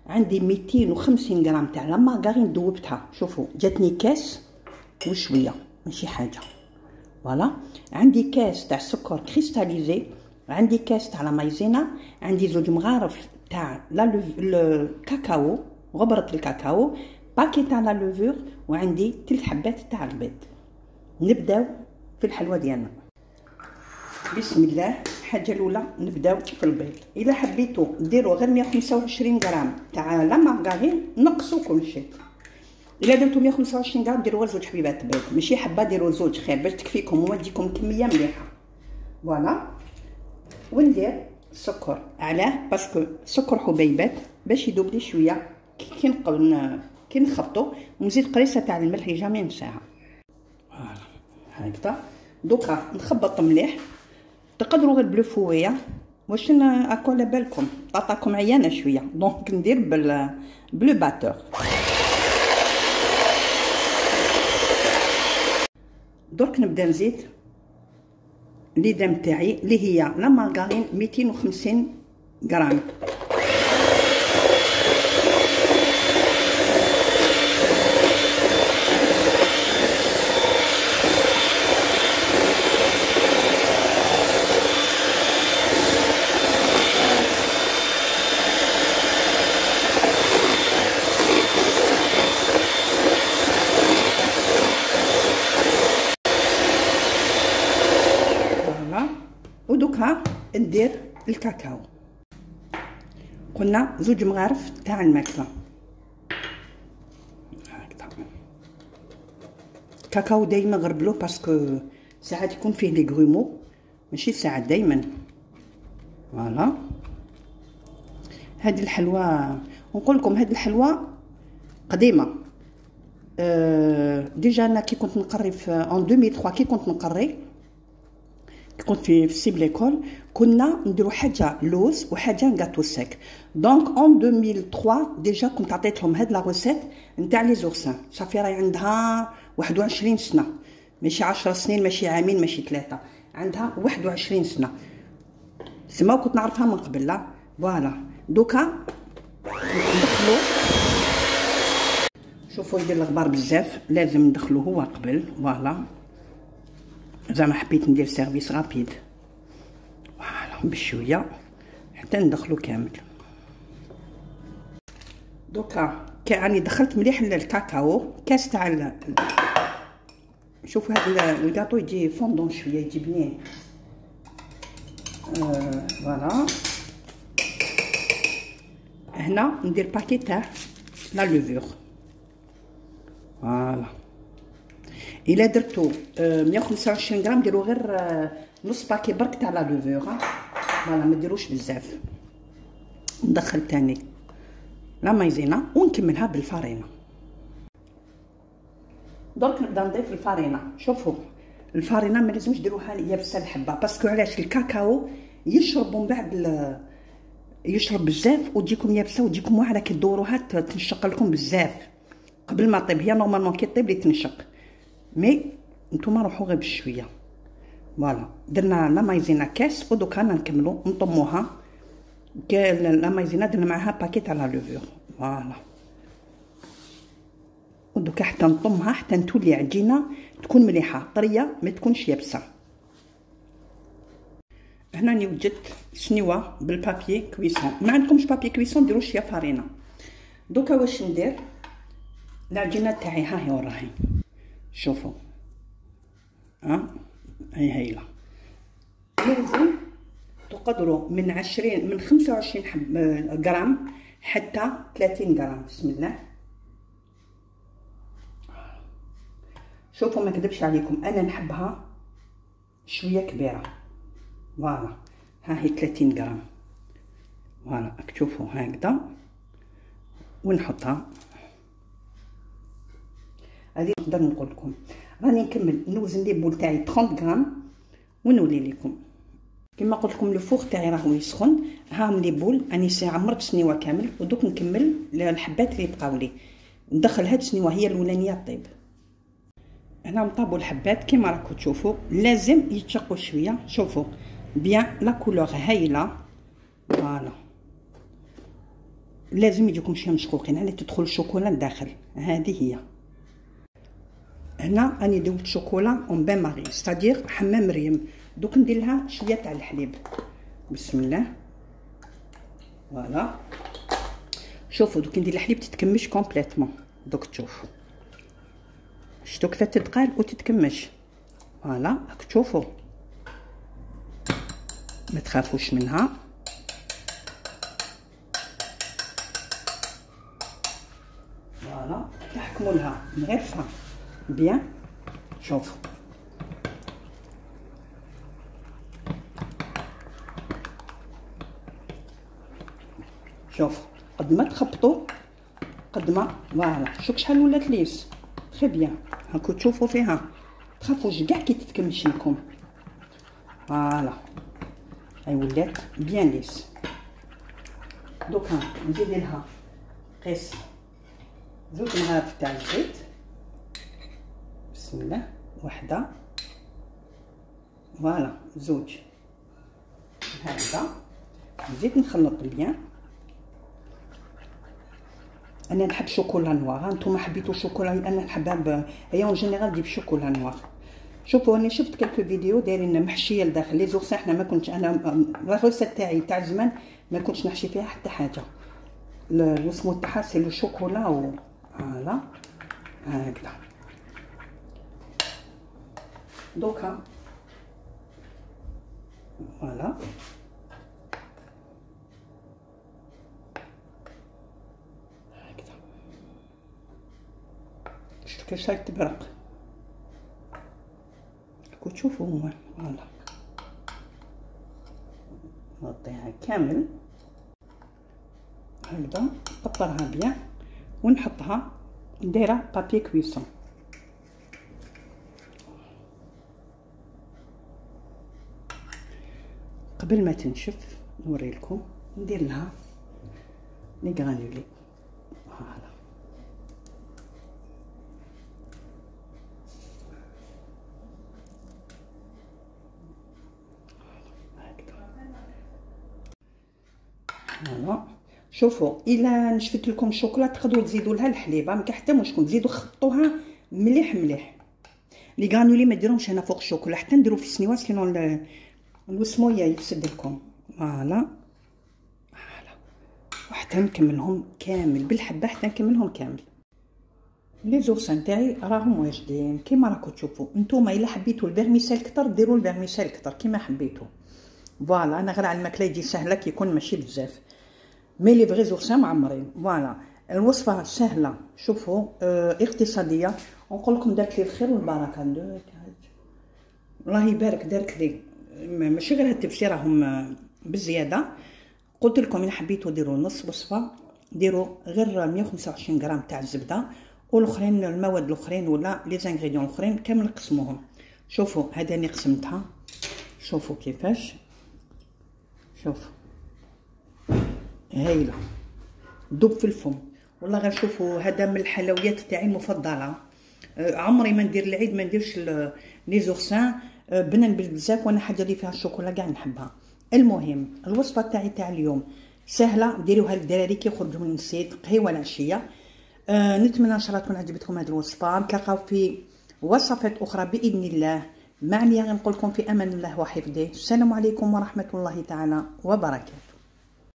عندي 250 غرام تاع لا مارغارين ذوبتها. شوفوا جاتني كاس وشويه ماشي حاجه. فوالا عندي كاس تاع سكر كريستاليزي، عندي كاس تاع لا مايزينا، عندي زوج مغارف تاع الكاكاو، غبره الكاكاو، باكي تاع لا لوفور، وعندي 3 حبات تاع البيض. نبداو في الحلوه ديالنا. بسم الله. الحاجه الاولى نبداو في البيض. الا حبيتو ديروا غير 125 غرام تاع لا مارغارين نقصوا كلشي. الا درتو 125 غرام ديروا غير 2 حبيبات بيض، ماشي حبه ديروا 2 خير باش تكفيكم وتجيكم كميه مليحه. فوالا وندير السكر علاه باسكو سكر حبيبات باش يذوب لي شويه. كي نخبطو ونزيد قريصه تاع الملح جامي نساها. فوالا هكذا. دوكا نخبط مليح. تقدروا غير بلوفويه واش اكو على بالكم طاطاكم عيانه شويه، دونك ندير بلو باتور. درك نبدا نزيد ليدام تاعي اللي هي لا مارغارين 250 غرام. ودوكا ندير الكاكاو. قلنا 2 مغارف تاع الماكله هكذا. الكاكاو دايما غربلوه باسكو ساعات يكون فيه لي غرومو، ماشي ساعات دايما. فوالا هذه الحلوى نقول لكم هذه الحلوى قديمه. ديجا انا كي كنت نقري في 2003 كي كنت نقري كنت في السيب ليكول كنا نديروا حاجه لوز وحاجه نغاتو سيك. دونك اون 2003 ديجا كنت عطيت لهم هاد لا روسيت نتاع لي زورسان. صافي راهي عندها 21 سنه، ماشي 10 سنين، ماشي عامين، ماشي 3، عندها 21 سنه. سما كنت نعرفها من قبل. لا فوالا دوكا ندخلو. شوفوا يدير الغبار بزاف، لازم ندخلو هو قبل. فوالا زعما حبيت ندير سيرفيس رابيد. فوالا بشويه حتى ندخلو كامل. دوكا راني دخلت مليح الكاكاو. كاس تاع شوفوا هذا الكاطو يجي فوندون شويه، يجي بنين. فوالا هنا ندير باكي تاع لا لوفور. فوالا الا درتو 125 غرام ديروا غير نص باكي برك تاع لا لوفور. فوالا ما ديروش بزاف. ندخل تاني لا مايزينا ونكملها بالفارينه. درك نبدا نضيف الفارينه. شوفوا الفارينه ما لازمش ديروها يابسه الحبه باسكو علاش الكاكاو يشرب من بعد يشرب بزاف وتجيكم يابسه وتجيكم واعره. كي تدوروها تنشق لكم بزاف قبل ما طيب. هي نورمالمون كي طيب لي تنشق، مي نتوما روحوا غير بشويه. فوالا درنا لا مايزينا كاس ودوكا نكملو نطموها. لا مايزينا درنا معاها باكي تاع لا لوفور. فوالا ودوكا حتى نطمها حتى تولي عجينه تكون مليحه طريه ما تكونش يابسه. هنا راني وجدت سنيوه بالبابي كويسون. ما عندكمش بابي كويسون ديروا شويه فارينه. دوكا واش ندير العجينه تاعي. ها هي وراهي. شوفوا هي هايله. لازم تقدروا من 25 غرام حتى 30 غرام. بسم الله. شوفوا ما كذبش عليكم انا نحبها شويه كبيره. فوالا ها هي 30 غرام. فوالا راك تشوفوا هكذا ونحطها. هذه نقدر نقول لكم راني نكمل نوزن لي بول تاعي 30 غرام ونولي لكم. كما قلت لكم الفوغ تاعي راهو يسخن. هاهم لي بول راني عمرت سنيوه كامل ودوك نكمل الحبات اللي بقاو لي. ندخل هاد السنيوه هي الاولانيه طيب. هنا نطابوا الحبات كما راكم تشوفوا لازم يتشقوا شويه. شوفوا بيان لا كولور هايله. فوالا لازم يجيكم شي مشقوقين على تدخل الشوكولا لداخل. هذه هي. هنا راني دوبت شوكولا اون بان ماري ستادير حمام مريم. دوك ندير لها شويه تاع الحليب. بسم الله. فوالا شوفوا دوك ندير الحليب تتكمش كومبليتمون. دوك تشوفوا شتو كيف تتقال وتتكمش. فوالا راك تشوفوا ما تخافوش منها. فوالا تحكموا لها مغرفه بيان. شوفوا شوفوا قد ما تخبطوا قد ما فوالا. شوف شحال ولات ليس تري بيان. هاكو تشوفوا فيها تخافوش كاع كي تتكمش لكم. فوالا هاي ولات بيان ليس. دوكا نزيد لها قيس زوج مغارف تاع الزيت. بسم الله. وحده فوالا زوج هكذا. نزيد نخلط بيان. انا نحب شوكولا نوار. نتوما حبيتو شوكولا انا نحبها هي اون جينيرال ديال شوكولا نوار. شوفوا انا شفت كلكو فيديو دايرين محشيه لداخل لي زورسين. حنا ما كنتش انا لا روسيت تاعي تاع زمان ما كنتش نحشي فيها حتى حاجه. الوسمو تاعها سي لو شوكولا و فوالا هكذا. دوكا فوالا هكذا. شفتو كيفاش راهي تبرق. راكو تشوفوا هما. فوالا نغطيها كامل هكذا. نبطرها بيان ونحطها دايره بابي كويسون. قبل ما تنشف نوري لكم ندير لها لي غرانولي. فوالا فوالا. شوفوا الا نشفت لكم الشوكولا تقدروا تزيدوا لها الحليب. ما كاين حتى مشكل. تزيدوا خطوها مليح مليح. لي غرانولي ما ديروهمش هنا فوق الشوكولا حتى نديرو في السنيوات سينو الوسمويه يفسد لكم. فوالا فوالا. وحتى نكملهم كامل بالحبه حتى نكملهم كامل. لي زورسان تاعي راهم واجدين كيما راكم تشوفوا. نتوما الا حبيتوا الفيرميسيل كتر ديروا الفيرميسيل كتر كيما حبيتوا. فوالا انا غير على الماكله يجي سهله كيكون ماشي بزاف. مي لي فغي زورسان معمرين. فوالا الوصفه سهله. شوفوا اقتصاديه. ونقول لكم دارت لي الخير والبركه. الله يبارك دارت لي ماشي غير هاد التبشير راهم بزياده. قلت لكم الا حبيتوا ديروا نص وصفه ديروا غير 125 غرام تاع الزبده والاخرين المواد الاخرين ولا لي زانغريديون الاخرين كامل قسموهم. شوفوا هذا اللي قسمتها. شوفوا كيفاش. شوفوا هايله دوب في الفم والله. غير شوفوا هذا من الحلويات تاعي المفضله. عمري ما ندير العيد ما نديرش لي زورسان بنن بزاف. وانا حاجه اللي فيها الشوكولا كاع نحبها. المهم الوصفه تاعي تاع اليوم سهله. ديروها للدراري كيخرجوا من السيد قهوه العشيه. نتمنى ان شاء الله تكون عجبتكم هذه الوصفه. نتلاقاو في وصفات اخرى باذن الله. معني نقول لكم في امان الله وحفظه. السلام عليكم ورحمه الله تعالى وبركاته.